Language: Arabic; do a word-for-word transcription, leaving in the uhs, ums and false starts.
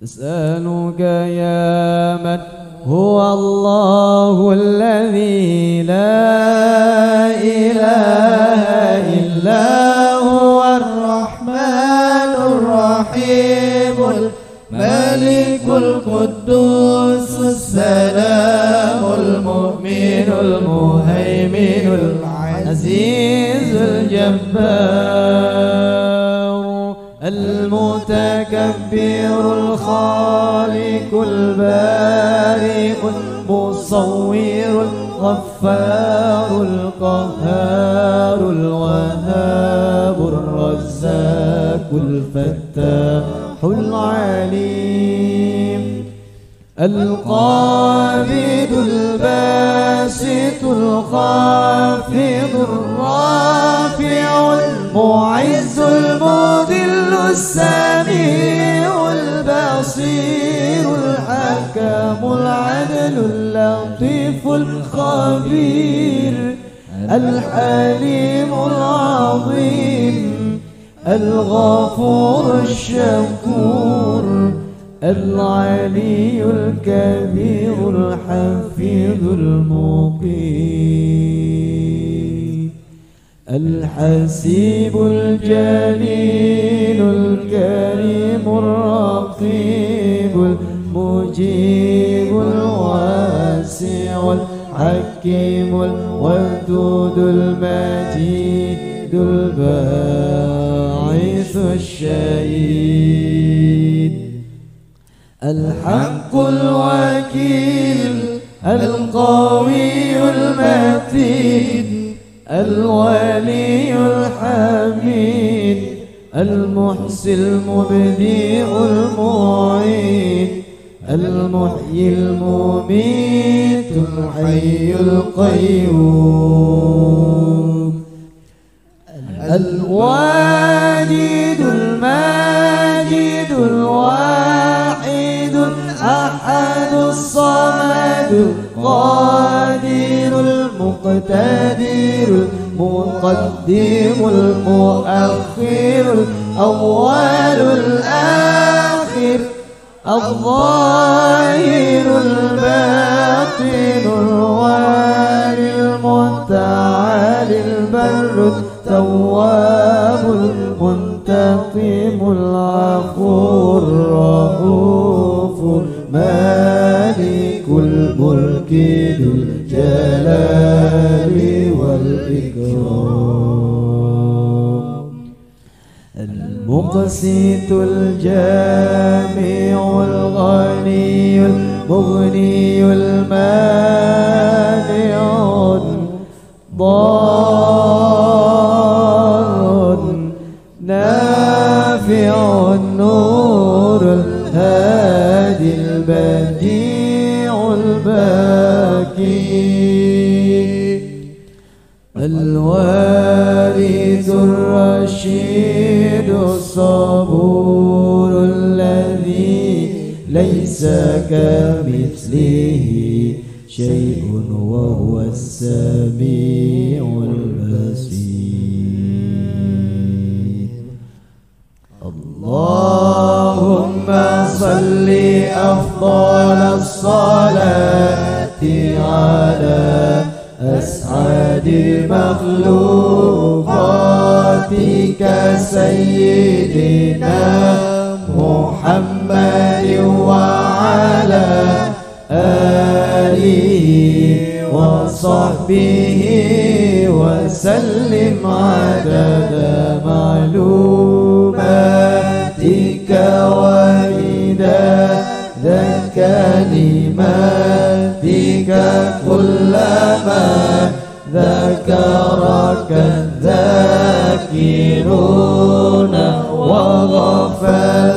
نسألك يا من هو الله الذي لا إله إلا هو الرحمن الرحيم الملك القدوس السلام المؤمن المهيمن العزيز الجبار المتكبر الخالق البارئ المصور الغفار القهار الوهاب الرزاق الفتاح العليم القابض الباسط الخافض الرافع المعز المذل السميع البصير الحكم العدل اللطيف الخبير الحليم العظيم الغفور الشكور العلي الكبير الحفيظ المقيم الحسيب الجليل الكريم الرقيب المجيب الواسع الحكيم الودود المجيد الباعث الشهيد الحق الوكيل القوي المتين الولي الحميد المحسي المبدئ المعيد المحيي المميت الحي القيوم الواجد الماجد الواحد الأحد الصمد القادر المقتدر المقدم المؤخر الأول الآخر الظاهر الباطن الوالي المتعالي البر التواب المنتقم العفو الرؤوف مالك الملك ذو الجلال والإكرام المقسط الجامع الغني المغني المانع ضار نافع النور الهادي البديع الباكي الوارث الرشيد الصبور الذي ليس كمثله شيء وهو السميع البصير اللهم صل أفضل الصلاة على أسعد مخلوقاتك سيدنا محمد وعلى آله وصحبه وسلم عدد معلوماتك ومداد كلماتك كلما ذكرك الذاكرون وغفل